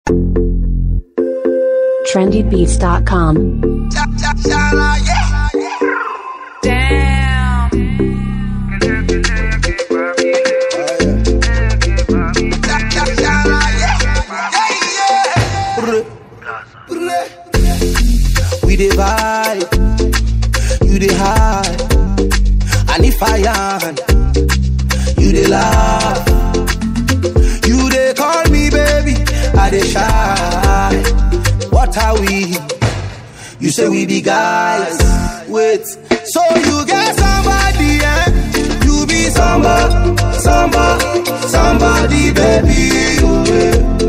trendybeats.com. Damn. We dey vibe, you dey hide, and if I am, you dey laugh. You dey call me baby, I dey shy. What are we? You say we be guys. Wait, so you get somebody, eh? You be somebody, baby.